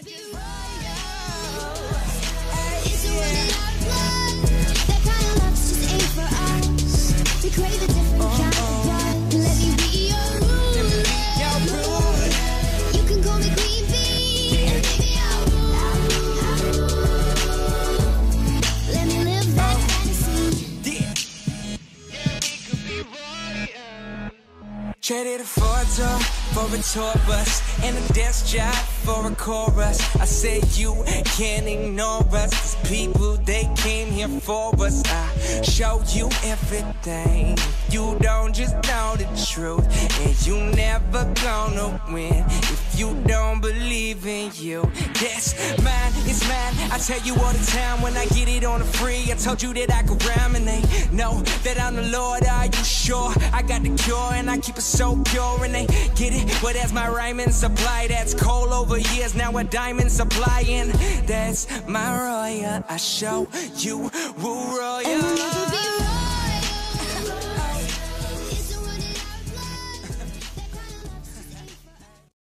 Traded a Ford for a tour bus and a desk job for a chorus. I said you can't ignore us. These people, they came here for us. I show you everything. You don't just know the truth, and you never gonna win if you don't believe in you. That's mine, it's mine. I tell you all the time when I get it on the free. I told you that I could rhyme and they know that I'm the Lord. Are you sure? I got the cure and I keep it so pure, and they get it. Well, that's my rhyming supply. That's coal over years, now a diamond supply, and that's my royal. I show you woo royal.